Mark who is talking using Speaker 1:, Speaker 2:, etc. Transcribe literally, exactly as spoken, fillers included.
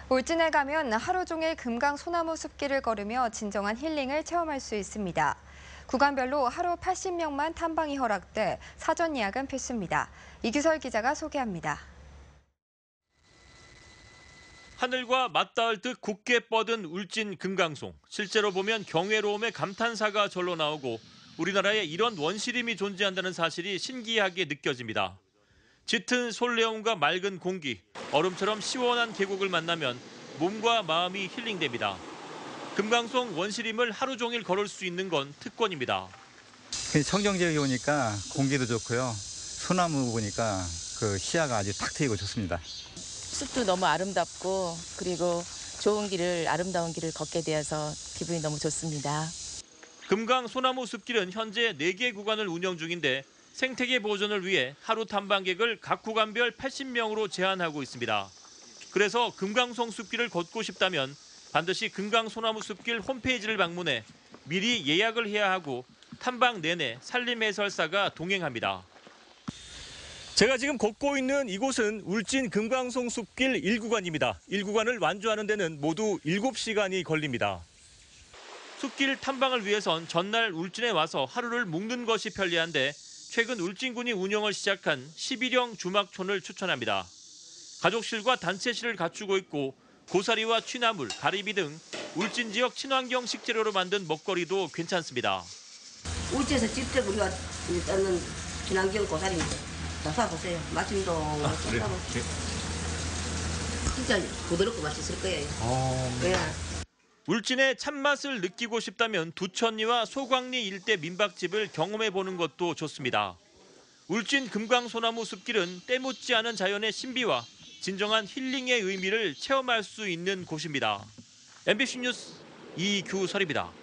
Speaker 1: 울진에 가면 하루 종일 금강 소나무 숲길을 걸으며 진정한 힐링을 체험할 수 있습니다. 구간별로 하루 팔십 명만 탐방이 허락돼 사전 예약은 필수입니다. 이규설 기자가 소개합니다.
Speaker 2: 하늘과 맞닿을 듯 굳게 뻗은 울진 금강송. 실제로 보면 경외로움의 감탄사가 절로 나오고 우리나라에 이런 원시림이 존재한다는 사실이 신기하게 느껴집니다. 짙은 솔레온과 맑은 공기, 얼음처럼 시원한 계곡을 만나면 몸과 마음이 힐링됩니다. 금강송 원시림을 하루 종일 걸을 수 있는 건 특권입니다.
Speaker 3: 청정지역에 오니까 공기도 좋고요. 소나무 보니까 그 시야가 아주 탁 트이고 좋습니다.
Speaker 4: 숲도 너무 아름답고 그리고 좋은 길을 아름다운 길을 걷게 되어서 기분이 너무 좋습니다.
Speaker 2: 금강 소나무 숲길은 현재 네 개 구간을 운영 중인데 생태계 보존을 위해 하루 탐방객을 각 구간별 팔십 명으로 제한하고 있습니다. 그래서 금강송 숲길을 걷고 싶다면 반드시 금강 소나무 숲길 홈페이지를 방문해 미리 예약을 해야 하고 탐방 내내 산림 해설사가 동행합니다. 제가 지금 걷고 있는 이곳은 울진 금강송 숲길 일 구간입니다. 일 구간을 완주하는 데는 모두 일곱 시간이 걸립니다. 숲길 탐방을 위해선 전날 울진에 와서 하루를 묵는 것이 편리한데 최근 울진군이 운영을 시작한 십일형 주막촌을 추천합니다. 가족실과 단체실을 갖추고 있고 고사리와 취나물, 가리비 등 울진 지역 친환경 식재료로 만든 먹거리도 괜찮습니다.
Speaker 5: 울진에서 직접 우리가 떠는 친환경 고사리입니다. 다 사보세요. 마침도 아, 그래요? 네. 진짜 부드럽고 맛있을 거예요. 아, 네.
Speaker 2: 울진의 참맛을 느끼고 싶다면 두천리와 소광리 일대 민박집을 경험해보는 것도 좋습니다. 울진 금강소나무 숲길은 때묻지 않은 자연의 신비와 진정한 힐링의 의미를 체험할 수 있는 곳입니다. 엠비씨 뉴스 이규설입니다.